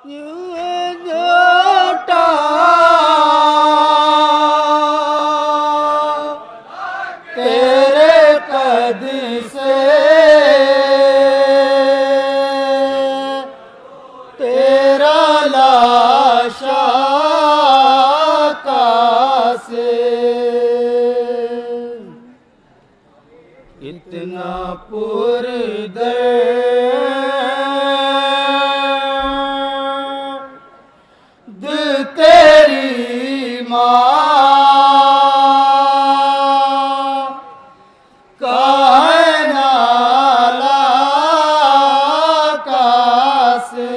झूठा तेरे कद से तेरा लाशा से इतना पुरदर्द तेरी माँ का है नाला का से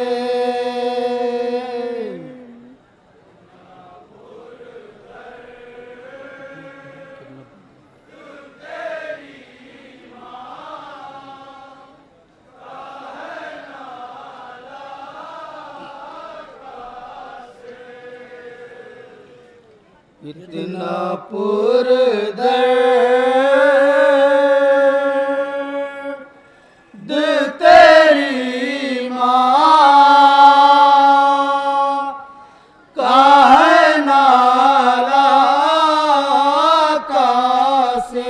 इतना पुरदर्द तेरी माँ का है नाला का से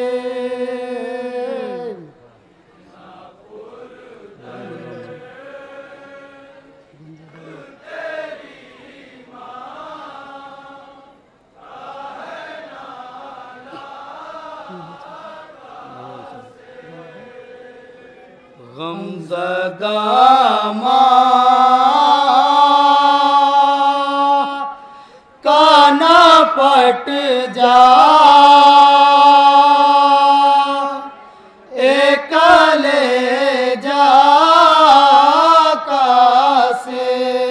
गमज़दा माँ का ना पट जा एक ले जा का से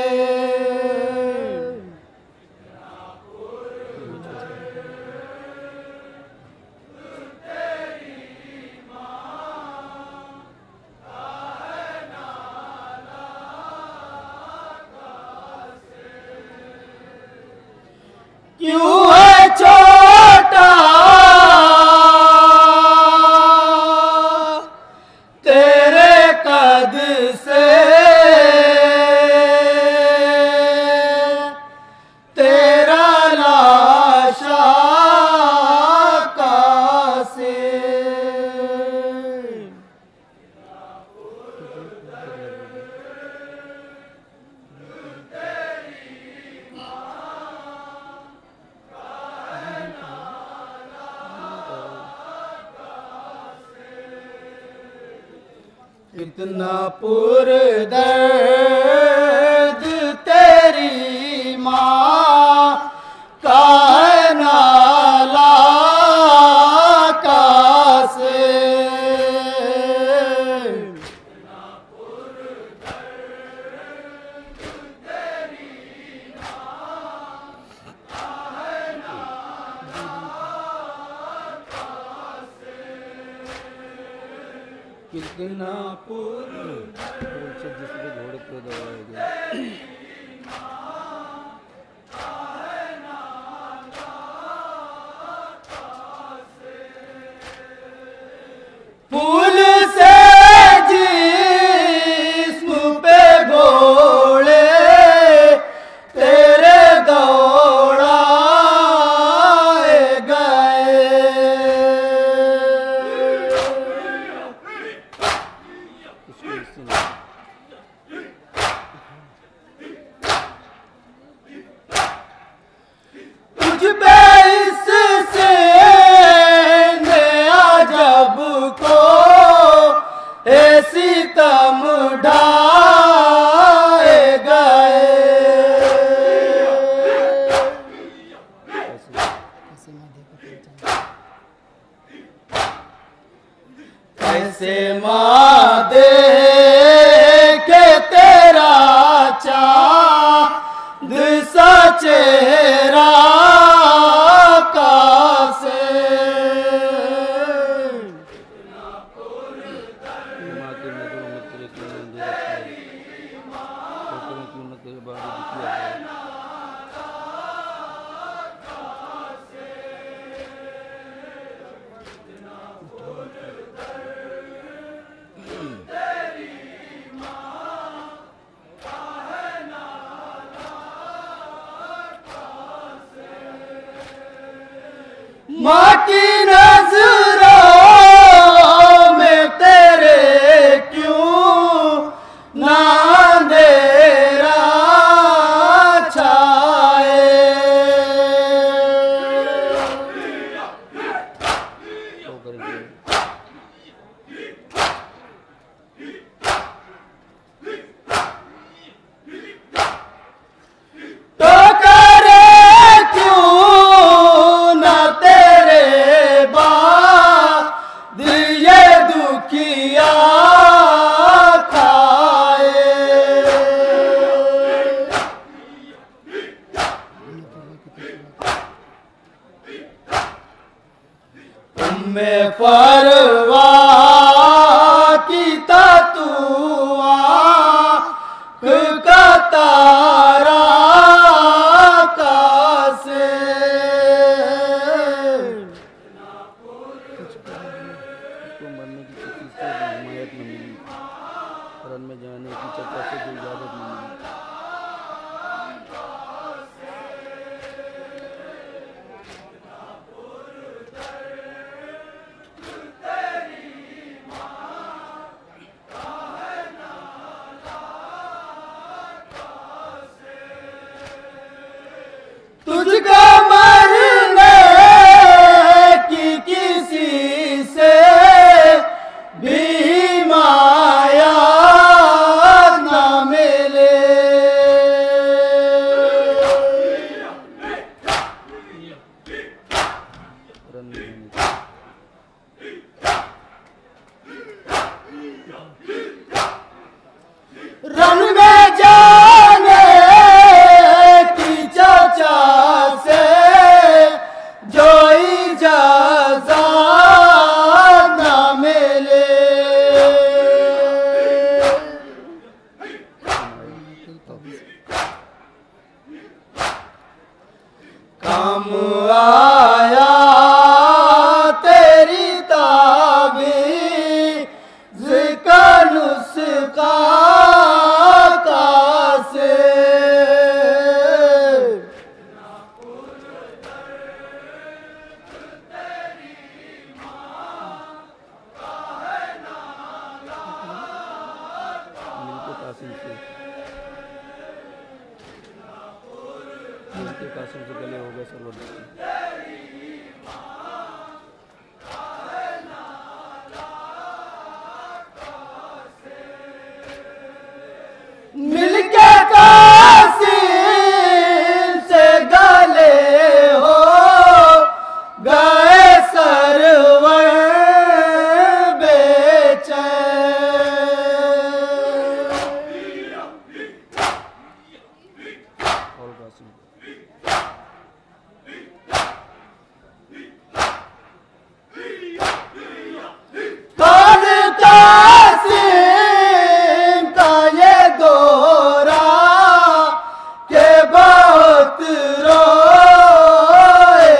क्यों है छोटा तेरे कद से तेरा लाशा का से इतना पुरदर्द तेरी माँ का है नाला का से कितना जिसको घोड़े को दबाया फूल से जिस्म पे घोड़े तेरे दौड़ाए गए तुझ पे इससे नया जब को ऐसी तम ढाए गए कैसे माँ देखे तेरा चाँद सा चेहरा का से परवाह कीता तू आँख का तारा कासे। मरने की किसी से हिमायत न मिली, रन में जाने की चर्चा से जो इजाजत न मिली। तुझको मरने की किसी से भी माया न मिले। रन में जाने रन में जाने की चर्चा से जो इजाज़त न मिले। काम आया तेरी ताबीज़ का नुस्खा कासे। मिलके कासिम से गले हो गए सर्वदृष्टि। मिलके कासिम से गले हो गए सरवर बेचैन। और कासिम कौन कासिम का ये दौरा के बहुत रोए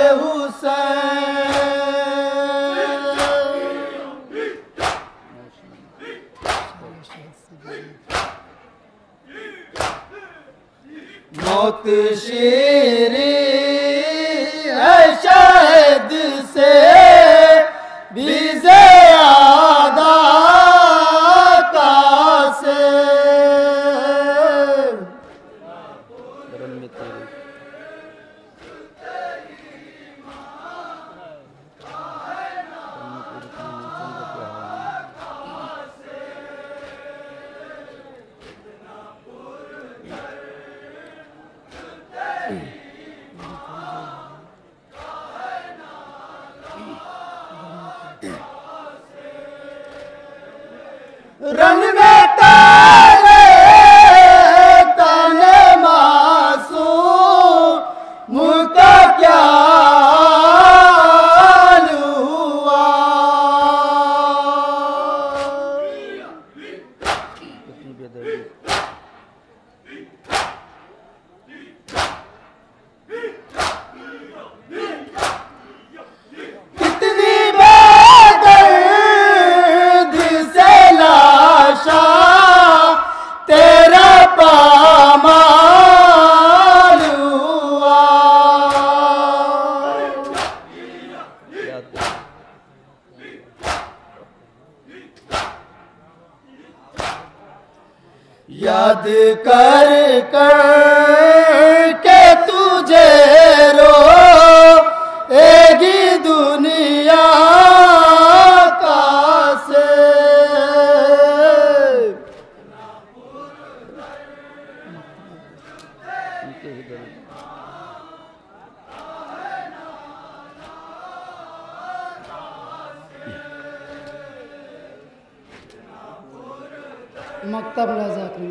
हुसैन। मौत शीरी है शायद से भी ज़्यादा कासे। रन में तेरे रन में तारे तने मासूम का क्या हाल हुआ। कितनी बेदर्दी। कितनी बेदर्दी से लाशा तेरा पामाल हुआ। याद याद कर कर के तुझे रो एगी दुनिया कासे। उनके ही दर्द। मकतब लजा कर